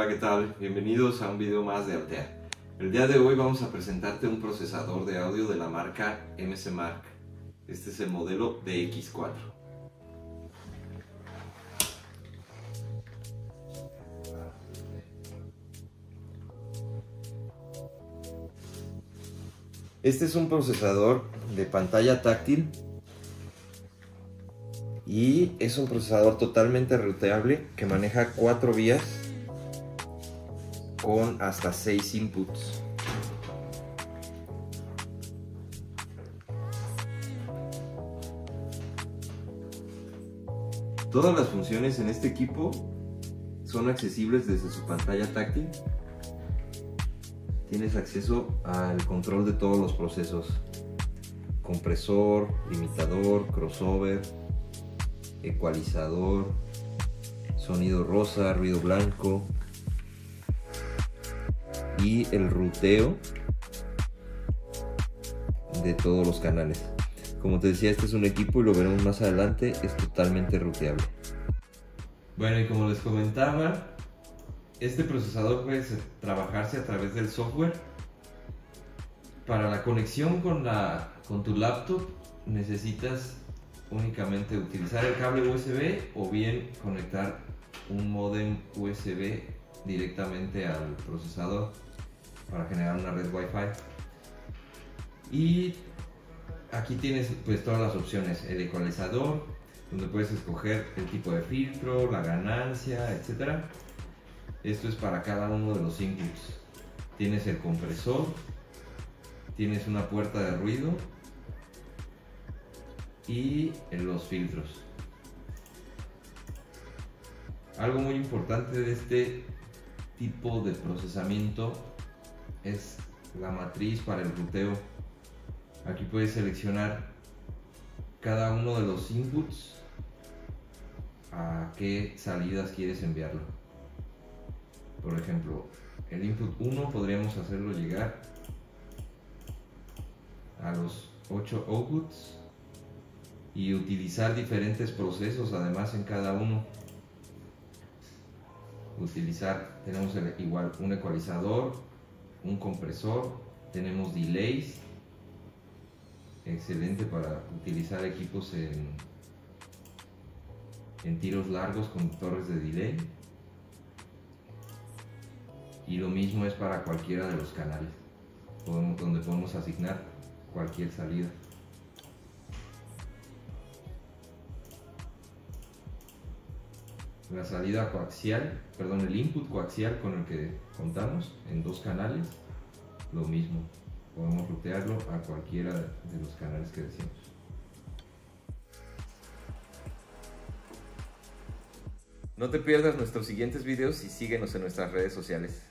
Hola, ¿qué tal? Bienvenidos a un video más de Altea. El día de hoy vamos a presentarte un procesador de audio de la marca MSmark. Este es el modelo DX4. Este es un procesador de pantalla táctil y es un procesador totalmente ruteable que maneja 4 vías con hasta 6 inputs. Todas las funciones en este equipo son accesibles desde su pantalla táctil. Tienes acceso al control de todos los procesos: compresor, limitador, crossover, ecualizador, sonido rosa, ruido blanco y el ruteo de todos los canales. Como te decía, este es un equipo y lo veremos más adelante, es totalmente ruteable. Bueno, y como les comentaba, este procesador puede trabajarse a través del software. Para la conexión con tu laptop necesitas únicamente utilizar el cable USB o bien conectar un módem USB directamente al procesador para generar una red Wi-Fi. Y aquí tienes pues todas las opciones: el ecualizador, donde puedes escoger el tipo de filtro, la ganancia, etc. Esto es para cada uno de los inputs. Tienes el compresor, tienes una puerta de ruido y los filtros. Algo muy importante de este tipo de procesamiento es la matriz para el ruteo. Aquí puedes seleccionar cada uno de los inputs a qué salidas quieres enviarlo. Por ejemplo, el input 1 podríamos hacerlo llegar a los 8 outputs y utilizar diferentes procesos además en cada uno. Tenemos igual un ecualizador, un compresor, tenemos delays, excelente para utilizar equipos en tiros largos con torres de delay, y lo mismo es para cualquiera de los canales donde podemos asignar cualquier salida. La salida coaxial, el input coaxial con el que contamos en 2 canales, lo mismo, podemos rutearlo a cualquiera de los canales que deseemos. No te pierdas nuestros siguientes videos y síguenos en nuestras redes sociales.